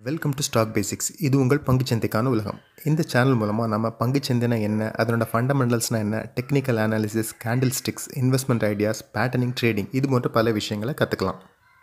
Welcome to stock basics. இது உங்கள் பங்குச்சந்தைக்கான உலகம். இந்த சேனல் மூலமாக நம்ம பங்குச்சந்தைனா என்ன, அதனோட ஃபண்டமெண்டல்ஸ்னால் என்ன, technical analysis, candle sticks, investment ideas, patterning, trading இது போன்ற பல விஷயங்களை கற்றுக்கலாம்.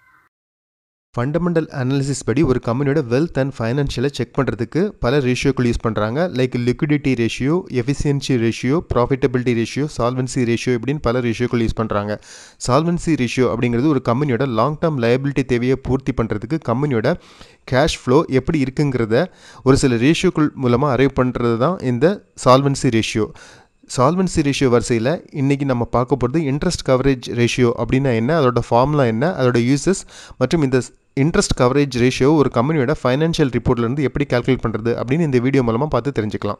ஃபண்டமெண்டல் அனாலிசிஸ் படி ஒரு கம்பெனியோட வெல்த் அண்ட் ஃபைனான்ஷியலை செக் பண்ணுறதுக்கு பல ரேஷியோக்கள் யூஸ் பண்ணுறாங்க. Like liquidity ratio, efficiency ratio, profitability ratio, solvency ratio இப்படின்னு பல ரேஷியோக்கள் யூஸ் பண்ணுறாங்க. சால்வென்சி ரேஷியோ அப்படிங்கிறது ஒரு கம்பெனியோட லாங் டேர்ம் லயபிலிட்டி தேவையை பூர்த்தி பண்ணுறதுக்கு கம்பெனியோட கேஷ் ஃப்ளோ எப்படி இருக்குங்கிறத ஒரு சில ரேஷியோக்கள் மூலமாக அரைவ் பண்ணுறது தான் இந்த சால்வென்சி ரேஷியோ. சால்வென்சி ரேஷியோ வரிசையில் இன்றைக்கி நம்ம பார்க்க போகிறது இன்ட்ரெஸ்ட் கவரேஜ் ரேஷியோ அப்படின்னா என்ன, அதோட ஃபார்முலா என்ன, அதோட யூசஸ் மற்றும் இந்த இன்ட்ரெஸ்ட் கவரேஜ் ரேஷியோ ஒரு கம்பெனியோட ஃபைனான்ஷியல் ரிப்போர்ட்லேருந்து எப்படி கால்குலேட் பண்ணுறது அப்படின்னு இந்த வீடியோ மூலமாக பார்த்து தெரிஞ்சுக்கலாம்.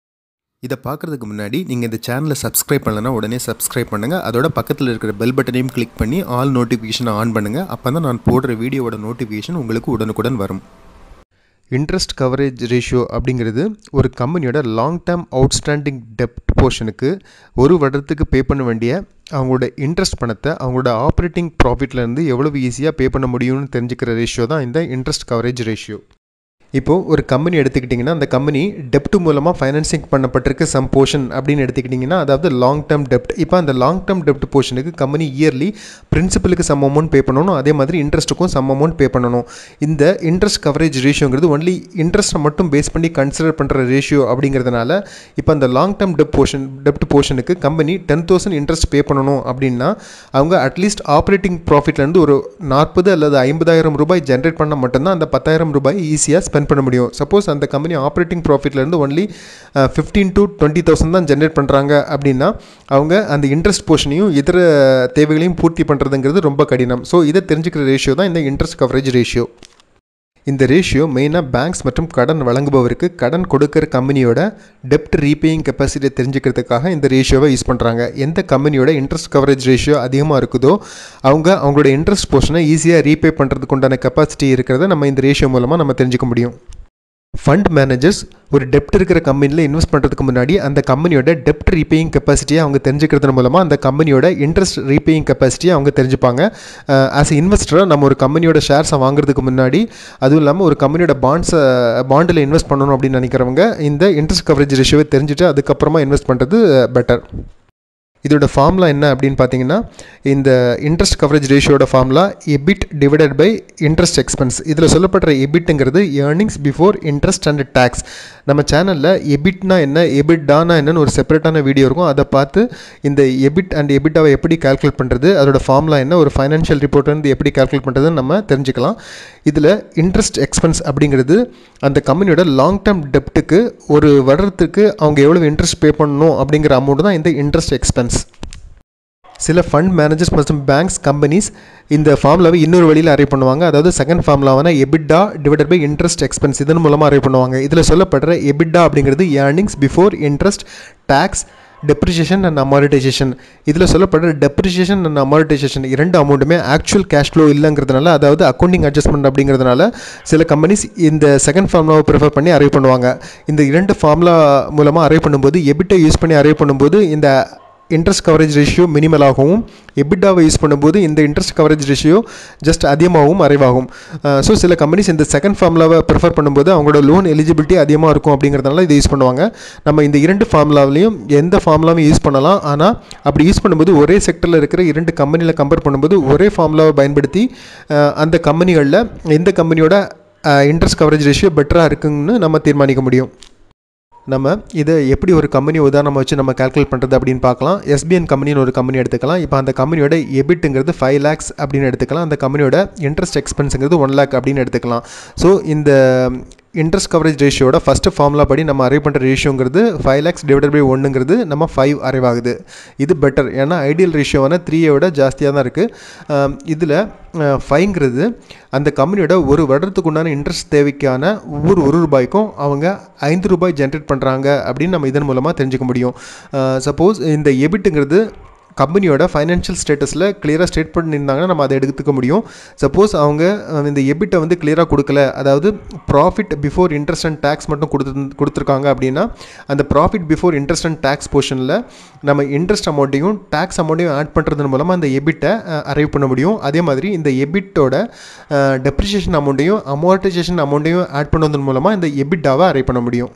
இதை பார்க்குறதுக்கு முன்னாடி நீங்கள் இந்த சேனலை சப்ஸ்கிரைப் பண்ணலைன்னா உடனே சப்ஸ்கிரைப் பண்ணுங்கள். அதோட பக்கத்தில் இருக்கிற பெல் பட்டனையும் கிளிக் பண்ணி ஆல் நோட்டிஃபிகேஷனை ஆன் பண்ணுங்கள். அப்போ தான் நான் போடுற வீடியோவோட நோட்டிஃபிகேஷன் உங்களுக்கு உடனுக்குடன் வரும். இன்ட்ரெஸ்ட் கவரேஜ் ரேஷியோ அப்படிங்கிறது ஒரு கம்பெனியோட லாங் டேர்ம் அவுட்ஸ்டாண்டிங் டெப்ட் போர்ஷனுக்கு ஒரு வருடத்துக்கு பே பண்ண வேண்டிய அவங்களோட இன்ட்ரெஸ்ட் பணத்தை அவங்களோட ஆப்ரேட்டிங் ப்ராஃபிட்லேருந்து எவ்வளவு ஈஸியாக பே பண்ண முடியும்னு தெரிஞ்சுக்கிற ரேஷியோ தான் இந்த இன்ட்ரெஸ்ட் கவரேஜ் ரேஷியோ. இப்போது ஒரு கம்பெனி எடுத்துக்கிட்டிங்கன்னா அந்த கம்பெனி டெப்ட் மூலமாக ஃபைனான்சிங் பண்ணப்பட்டிருக்கு சம் போர்ஷன் அப்படின்னு எடுத்துக்கிட்டிங்கன்னா அதாவது லாங் டேர்ம் டெப்ட். இப்போ அந்த லாங் டேர்ம் டெப்ட் போர்ஷனுக்கு கம்பெனி இயர்லி பிரின்சிபலுக்கு சம் அமௌண்ட் பே பண்ணணும், அதே மாதிரி இன்ட்ரெஸ்ட்டுக்கும் சம் அமௌண்ட் பே பண்ணணும். இந்த இன்ட்ரெஸ்ட் கவரேஜ் ரேஷியோங்கிறது ஒன்லி இன்ட்ரெஸ்ட்டை மட்டும் பேஸ் பண்ணி கன்சிடர் பண்ணுற ரேஷியோ அப்படிங்கிறதுனால இப்போ அந்த லாங் டேர்ம் டெப்ட் போர்ஷனுக்கு கம்பெனி 10,000 இன்ட்ரெஸ்ட் பே பண்ணணும் அப்படின்னா அவங்க அட்லீஸ்ட் ஆப்ரேட்டிங் ப்ராஃபிட்லேருந்து ஒரு 40 அல்லது 50,000 ரூபாய் ஜென்ரேட் பண்ணால் மட்டும்தான் அந்த 10,000 ரூபாய் ஈஸியாக ஸ்பெண்ட் பண்ண முடியும். சப்போஸ் அந்த கம்பெனி ஆப்ரேட்டிங் ப்ராஃபிட்லேருந்து ஒன்லி 15,000 to 20,000 தான் ஜென்ரேட் பண்ணுறாங்க அப்படின்னா அவங்க அந்த இன்ட்ரெஸ்ட் போர்ஷனையும் இதர தேவைகளையும் பூர்த்தி பண்ணுறதுங்கிறது ரொம்ப கடினம். ஸோ இதை தெரிஞ்சுக்கிற ரேஷியோ தான் இந்த இன்ட்ரெஸ்ட் கவரேஜ் ரேஷியோ. இந்த ரேஷியோ மெயினாக பேங்க்ஸ் மற்றும் கடன் வழங்குபவருக்கு கடன் கொடுக்குற கம்பெனியோட டெப்ட் ரீபேயிங் கெப்பாசிட்டியை தெரிஞ்சுக்கிறதுக்காக இந்த ரேஷியோவை யூஸ் பண்ணுறாங்க. எந்த கம்பெனியோட இன்ட்ரெஸ்ட் கவரேஜ் ரேஷியோ அதிகமாக இருக்குதோ அவங்களோட இன்ட்ரெஸ்ட் போர்ஷனை ஈஸியாக ரீபே பண்ணுறதுக்கு உண்டான கெப்பாசிட்டி இருக்கிறத நம்ம இந்த ரேஷியோ மூலமாக நம்ம தெரிஞ்சுக்க முடியும். ஃபண்ட் மேனேஜர்ஸ் ஒரு டெப்ட் இருக்கிற கம்பெனியில் இன்வெஸ்ட் பண்ணுறதுக்கு முன்னாடி அந்த கம்பெனியோட டெப்ட் ரீபேயிங் கெப்பாசிட்டியை அவங்க தெரிஞ்சுக்கிறது மூலமாக அந்த கம்பெனியோட இன்ட்ரெஸ்ட் ரீபேயிங் கெப்பாசிட்டியை அவங்க தெரிஞ்சுப்பாங்க. ஆஸ் எ இன்வெஸ்டராக நம்ம ஒரு கம்பெனியோட ஷேர்ஸை வாங்குறதுக்கு முன்னாடி அதுவும் இல்லாமல் ஒரு கம்பெனியோட பாண்டில் இன்வெஸ்ட் பண்ணணும் அப்படின்னு நினைக்கிறவங்க இந்த இன்ட்ரெஸ்ட் கவரேஜ் ரேஷியோவை தெரிஞ்சுட்டு அதுக்கப்புறமா இன்வெஸ்ட் பண்ணுறது பெட்டர். இதோட ஃபார்முலா என்ன அப்படின்னு பார்த்தீங்கன்னா இந்த இன்ட்ரெஸ்ட் கவரேஜ் ரேஷியோட formula EBIT divided by interest expense. இதில் சொல்லப்படுற எபிட்டுங்கிறது earnings before interest and taxes. நம்ம சேனலில் எபிட்னா என்ன, எபிட்டானா என்னன்னு ஒரு செப்பரேட்டான வீடியோ இருக்கும். அதை பார்த்து இந்த எபிட் அண்ட் எபிட்டாவை எப்படி கால்குலேட் பண்ணுறது, அதோட ஃபார்முலா என்ன, ஒரு ஃபைனான்ஷியல் ரிப்போர்ட்லேருந்து எப்படி கால்குலேட் பண்ணுறதுன்னு நம்ம தெரிஞ்சுக்கலாம். இதில் இன்ட்ரெஸ்ட் எக்ஸ்பென்ஸ் அப்படிங்கிறது அந்த கம்பெனியோட லாங் டேர்ம் டெப்ட்டுக்கு ஒரு வருடத்துக்கு அவங்க எவ்வளோ இன்ட்ரெஸ்ட் பே பண்ணணும் அப்படிங்கிற அமௌண்ட் தான் இந்த இன்ட்ரெஸ்ட் எக்ஸ்பென்ஸ். சில ஃபண்ட் மேனேஜர்ஸ் மற்றும் பேங்க்ஸ் கம்பெனிஸ் இந்த ஃபார்முலாவை இன்னொரு வழியில் அரைவ் பண்ணுவாங்க. அதாவது செகண்ட் ஃபார்முலாவான EBITDA divided by interest expense இதன் மூலமாக அரைவ் பண்ணுவாங்க. இதில் சொல்லப்படுற எபிட்டா அப்படிங்கிறது earnings before interest, taxes, depreciation and amortisation. இதில் சொல்லப்படுற டெப்ரிசியேஷன் அண்ட் அமார்டைசேஷன் இரண்டு அமௌண்ட்டுமே ஆக்சுவல் கேஷ் ஃப்ளோ இல்லைங்கிறதுனால அதாவது அக்கௌண்டிங் அட்ஜஸ்ட்மெண்ட் அப்படிங்கிறதுனால சில கம்பெனிஸ் இந்த செகண்ட் ஃபார்முலாவை ப்ரிஃபர் பண்ணி அரைவ் பண்ணுவாங்க. இந்த இரண்டு ஃபார்முலா மூலமாக அரைவ் பண்ணும்போது எபிட்டை யூஸ் பண்ணி அரைவ் பண்ணும்போது இந்த இன்ட்ரெஸ்ட் கவரேஜ் ரேஷியோ மினிமலாகவும், எபிட்டாவை யூஸ் பண்ணும்போது இந்த இன்ட்ரெஸ்ட் கவரேஜ் ரேஷியோ ஜஸ்ட் அதிகமாகவும் அரைவாகும். ஸோ சில கம்பெனிஸ் இந்த செகண்ட் ஃபார்முலாவை ப்ரிஃபர் பண்ணும்போது அவங்களோட லோன் எலிஜிபிலிட்டி அதிகமாக இருக்கும் அப்படிங்கிறதுனால இதை யூஸ் பண்ணுவாங்க. நம்ம இந்த இரண்டு ஃபார்முலாவிலையும் எந்த ஃபார்முலாவும் யூஸ் பண்ணலாம். ஆனால் அப்படி யூஸ் பண்ணும்போது ஒரே செக்டரில் இருக்கிற இரண்டு கம்பெனியில் கம்பேர் பண்ணும்போது ஒரே ஃபார்முலாவை பயன்படுத்தி அந்த கம்பெனிகளில் எந்த கம்பெனியோட இன்ட்ரெஸ்ட் கவரேஜ் ரேஷியோ பெட்டராக இருக்குன்னு நம்ம தீர்மானிக்க முடியும். நம்ம இதை எப்படி ஒரு கம்பெனி உதாரணமாக வச்சு நம்ம கால்குலேட் பண்ணுறது அப்படின்னு பார்க்கலாம். எஸ்பிஎன் கம்பெனின்னு ஒரு கம்பெனி எடுத்துக்கலாம். இப்போ அந்த கம்பெனியோட எபிட்டுங்கிறது 5 lakhs அப்படின்னு எடுத்துக்கலாம். அந்த கம்பெனியோட இன்ட்ரெஸ்ட் எக்ஸ்பென்ஸுங்கிறது 1 lakh அப்படின்னு எடுத்துக்கலாம். ஸோ இந்த இன்ட்ரெஸ்ட் கவரேஜ் ரேஷியோட ஃபஸ்ட்டு ஃபார்முலா படி நம்ம அரைவ் பண்ணுற ரேஷியோங்கிறது 5 lakhs டிவைடட் பை 1ங்கிறது நம்ம 5 அரைவ் ஆகுது. இது பெட்டர், ஏன்னா ஐடியல் ரேஷியோவான 3 விட ஜாஸ்தியாக தான் இருக்குது. இதில் 5ங்கிறது அந்த கம்பெனியோட ஒரு வருடத்துக்கு உண்டான இன்ட்ரெஸ்ட் தேவைக்கான ஒவ்வொரு 1 ரூபாய்க்கும் அவங்க 5 ரூபாய் ஜென்ரேட் பண்ணுறாங்க அப்படின்னு நம்ம இதன் மூலமாக தெரிஞ்சுக்க முடியும். சப்போஸ் இந்த எபிட்டுங்கிறது கம்பெனியோட ஃபைனான்ஷியல் ஸ்டேட்டஸில் கிளியராக ஸ்டேட் பண்ணியிருந்தாங்கன்னா நம்ம அதை எடுத்துக்க முடியும். சப்போஸ் அவங்க இந்த எபிட்டை வந்து கிளியராக கொடுக்கல, அதாவது profit before interest and tax மட்டும் கொடுத்துருக்காங்க அப்படின்னா அந்த profit before interest and tax போர்ஷனில் நம்ம இன்ட்ரெஸ்ட் அமௌண்ட்டையும் டேக்ஸ் அமௌண்ட்டையும் ஆட் பண்ணுறது மூலமாக அந்த எபிட்டை அரைவ் பண்ண முடியும். அதே மாதிரி இந்த எபிட்டோட டெப்ரிசியேஷன் அமௌண்ட்டையும் அமார்டைசேஷன் அமௌண்ட்டையும் ஆட் பண்ணுவதன் மூலமாக இந்த எபிட்டாவை அரைவ் பண்ண முடியும்.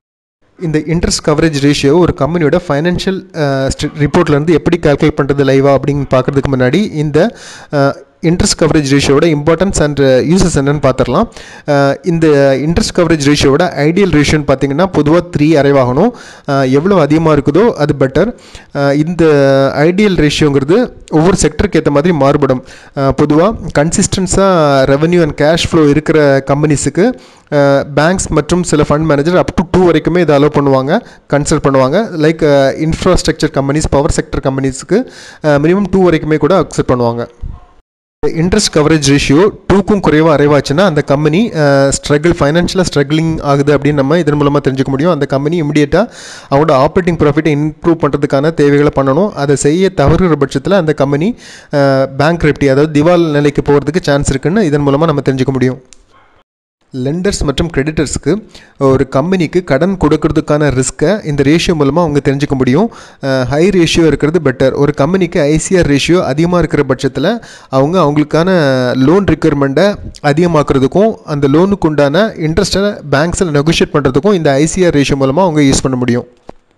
இந்த இன்ட்ரெஸ்ட் கவரேஜ் ரேஷியோ ஒரு கம்பெனியோட ஃபைனான்ஷியல் ரிப்போர்ட்லேருந்து எப்படி கால்குலேட் பண்ணுறது லைவாக அப்படின்னு பார்க்குறதுக்கு முன்னாடி இந்த இன்ட்ரெஸ்ட் கவரேஜ் ரேஷியோட இம்பார்ட்டன்ஸ் அண்ட் யூசஸ் என்னென்னு பார்த்துடலாம். இந்த இன்ட்ரெஸ்ட் கவரேஜ் ரேஷியோட ஐடியல் ரேஷியோன்னு பார்த்தீங்கன்னா பொதுவாக 3 அரைவாகணும். எவ்வளோ அதிகமாக இருக்குதோ அது பெட்டர். இந்த ஐடியல் ரேஷியோங்கிறது ஒவ்வொரு செக்டருக்கு ஏற்ற மாதிரி மாறுபடும். பொதுவாக கன்சிஸ்டன்ஸாக ரெவன்யூ அண்ட் கேஷ் ஃப்ளோ இருக்கிற கம்பெனிஸுக்கு பேங்க்ஸ் மற்றும் சில ஃபண்ட் மேனேஜர் அப் டு 2 வரைக்குமே இதை அலோவ் பண்ணுவாங்க, கன்சிடர் பண்ணுவாங்க. Like infrastructure companies, power sector கம்பெனிஸுக்கு மினிமம் 2 வரைக்குமே கூட அக்செப்ட் பண்ணுவாங்க. இன்ட்ரெஸ்ட் கவரேஜ் ரேஷியோ 2க்கும் குறைவாக அரைவாச்சுன்னா அந்த கம்பெனி ஃபைனான்ஷியலாக ஸ்ட்ரகிளிங் ஆகுது அப்படின்னு நம்ம இதன் மூலமாக தெரிஞ்சுக்க முடியும். அந்த கம்பெனி இமிடியேட்டாக அவங்களோட ஆப்ரேட்டிங் ப்ராஃபிட்டை இம்ப்ரூவ் பண்ணுறதுக்கான தேவைகளை பண்ணணும். அதை செய்ய தவறுகிற பட்சத்தில் அந்த கம்பெனி பேங்க்ரப்டி, அதாவது திவால் நிலைக்கு போகிறதுக்கு சான்ஸ் இருக்குன்னு இதன் மூலமாக நம்ம தெரிஞ்சுக்க முடியும். லெண்டர்ஸ் மற்றும் கிரெடிட்டர்ஸ்க்கு ஒரு கம்பெனிக்கு கடன் கொடுக்கறதுக்கான ரிஸ்க்கை இந்த ரேஷியோ மூலமாக அவங்க தெரிஞ்சுக்க முடியும். ஹை ரேஷியோ இருக்கிறது பெட்டர். ஒரு கம்பெனிக்கு ஐசிஆர் ரேஷியோ அதிகமாக இருக்கிற பட்சத்தில் அவங்களுக்கான லோன் ரிக்வயர்மெண்ட்டை அதிகமாக்குறதுக்கும் அந்த லோனுக்கு உண்டான இன்ட்ரெஸ்ட்டை பேங்க்ஸில் நெகோஷியேட் பண்ணுறதுக்கும் இந்த ஐசிஆர் ரேஷியோ மூலமாக அவங்க யூஸ் பண்ண முடியும்.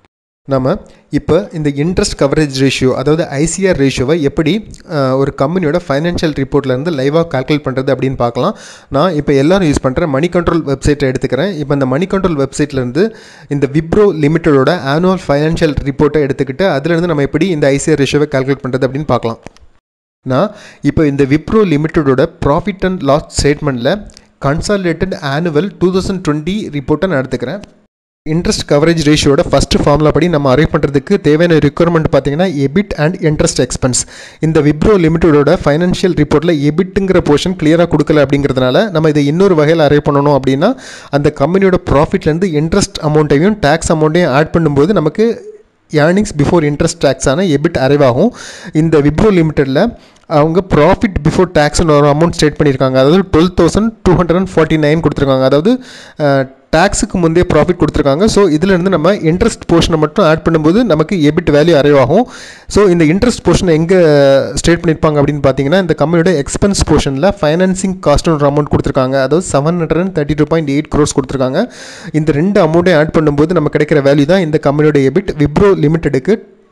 நம்ம இப்போ இந்த இன்ட்ரெஸ்ட் கவரேஜ் ரேஷியோ, அதாவது ஐசிஆர் ரேஷியோவை எப்படி ஒரு கம்பெனியோட ஃபைனான்ஷியல் ரிப்போர்ட்லேருந்து லைவாக கால்குலேட் பண்ணுறது அப்படின்னு பார்க்கலாம். நான் இப்போ எல்லோரும் யூஸ் பண்ணுற மணி கண்ட்ரோல் வெப்சைட்டை எடுத்துக்கிறேன். இப்போ இந்த மணி கண்ட்ரோல் வெப்சைட்லேருந்து இந்த விப்ரோ லிமிட்டடோட ஆனுவல் ஃபைனான்ஷியல் ரிப்போர்ட்டை எடுத்துக்கிட்டு அதிலேருந்து நம்ம எப்படி இந்த ஐசிஆர் ரேஷியோவை கால்குலேட் பண்ணுறது அப்படின்னு பார்க்கலாம். நான் இப்போ இந்த விப்ரோ லிமிட்டடோட ப்ராஃபிட் அண்ட் லாஸ் ஸ்டேட்மெண்ட்டில் கன்சாலிடேட்டட் ஆனுவல் 2020 ரிப்போர்ட்டை நான் எடுத்துக்கிறேன். இன்ட்ரெஸ்ட் கவரேஜ் ரேஷியோட ஃபஸ்ட்டு ஃபார்முலா படி நம்ம அரைவ் பண்ணுறதுக்கு தேவையான ரிக்வயர்மெண்ட் பார்த்தீங்கன்னா எபிட் அண்ட் இன்ட்ரெஸ்ட் எக்ஸ்பென்ஸ். இந்த விப்ரோ லிமிட்டடோட ஃபைனான்ஷியல் ரிப்போர்ட்டில் எபிட்டுங்கிற போர்ஷன் கிளியராக கொடுக்கல அப்படிங்கிறதுனால நம்ம இதை இன்னொரு வகையில் அரைவ் பண்ணணும். அப்படின்னா அந்த கம்பெனியோட ப்ராஃபிட்லேருந்து இன்ட்ரெஸ்ட் அமௌண்ட்டையும் டேக்ஸ் அமௌண்ட்டையும் ஆட் பண்ணும்போது நமக்கு ஏர்னிங்ஸ் பிஃபோர் இன்ட்ரெஸ்ட் டேக்ஸான எபிட் அரைவ் ஆகும். இந்த விப்ரோ லிமிட்டடில் அவங்க ப்ராஃபிட் பிஃபோர் டேக்ஸ்னு ஒரு அமௌண்ட் ஸ்டேட் பண்ணியிருக்காங்க. அதாவது 12,249 கொடுத்துருக்காங்க. அதாவது டேக்ஸுக்கு முந்தைய ப்ராஃபிட் கொடுத்துருக்காங்க. ஸோ இதிலேருந்து நம்ம இன்ட்ரெஸ்ட் போர்ஷனை மட்டும் ஆட் பண்ணும்போது நமக்கு எபிட் வேல்யூ அரைவ் ஆகும். ஸோ இந்த இன்ட்ரெஸ்ட் போர்ஷனை எங்கே ஸ்டேட் பண்ணியிருப்பாங்க அப்படின்னு பார்த்தீங்கன்னா இந்த கம்பெனியோட எக்ஸ்பென்ஸ் போர்ஷனில் ஃபைனான்சிங் காஸ்ட்னு ஒரு அமௌண்ட் கொடுத்துருக்காங்க. அதாவது 732.8 crores கொடுத்துருக்காங்க. இந்த 2 அமௌண்ட்டையும் ஆட் பண்ணும்போது நம்ம கிடைக்கிற வேல்யூ தான் இந்த கம்பெனியோட எபிட். விப்ரோ லிமிட்டெடுக்கு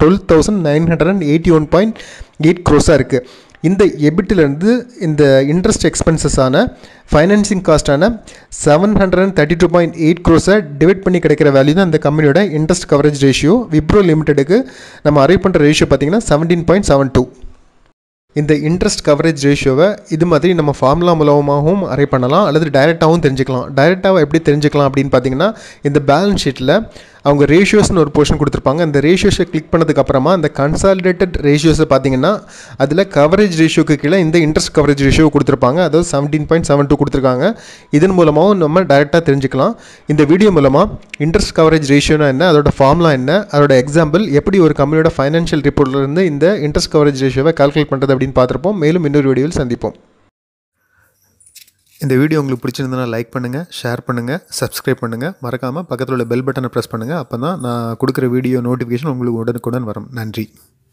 12,981.8 crores இருக்குது. இந்த எபிட்டிலேருந்து இந்த இன்ட்ரெஸ்ட் எக்ஸ்பென்சஸான ஃபைனான்சிங் காஸ்ட்டான 732.8 crores டிவைட் பண்ணி கிடைக்கிற வேல்யூ தான் இந்த கம்பெனியோட இன்ட்ரெஸ்ட் கவரேஜ் ரேஷியோ. விப்ரோ லிமிட்டெடுக்கு நம்ம அரைவ் பண்ணுற ரேஷியோ பார்த்திங்கன்னா 17.72. இந்த இன்ட்ரெஸ்ட் கவரேஜ் ரேஷியோவை இது மாதிரி நம்ம ஃபார்முலா மூலமாகவும் அரைவ் பண்ணலாம் அல்லது டைரெக்டாகவும் தெரிஞ்சுக்கலாம். டைரெக்டாக எப்படி தெரிஞ்சுக்கலாம் அப்படின்னு பார்த்தீங்கன்னா இந்த பேலன்ஸ் ஷீட்டில் அவங்க ரேஷியோஸ்னு ஒரு போர்ஷன் கொடுத்துருப்பாங்க. அந்த ரேஷியோஸை கிளிக் பண்ணதுக்கப்புறமா அந்த கன்சாலிடேட்டட் ரேஷியோஸை பார்த்தீங்கன்னா அதில் கவரேஜ் ரேஷியோக்கு கீழே இந்த இன்ட்ரெஸ்ட் கவரேஜ் ரேஷியோ கொடுத்துருப்பாங்க. அதாவது 17.72 கொடுத்துருக்காங்க. இதன் மூலமாகவும் நம்ம டைரெக்டாக தெரிஞ்சுக்கலாம். இந்த வீடியோ மூலமாக இன்ட்ரெஸ்ட் கவரேஜ் ரேஷியோனா என்ன, அதோட ஃபார்முலா என்ன, அதோட எக்ஸாம்பிள் எப்படி ஒரு கம்பெனியோட ஃபைனான்ஷியல் ரிப்போர்ட்லேருந்து இந்த இன்ட்ரெஸ்ட் கவரேஜ் ரேஷியோவை கால்குலேட் பண்ணுறது அப்படின்னு பார்த்துருப்போம். மேலும் இன்னொரு வீடியோவில் சந்திப்போம். இந்த வீடியோ உங்களுக்கு பிடிச்சிருந்தனா லைக் பண்ணுங்கள், ஷேர் பண்ணுங்கள், சப்ஸ்கிரைப் பண்ணுங்கள். மறக்காமல் பக்கத்தில் உள்ள பெல் பட்டனை ப்ரெஸ் பண்ணுங்கள். அப்போ தான் நான் கொடுக்குற வீடியோ நோட்டிஃபிகேஷன் உங்களுக்கு உடனுக்குடன் வரும். நன்றி.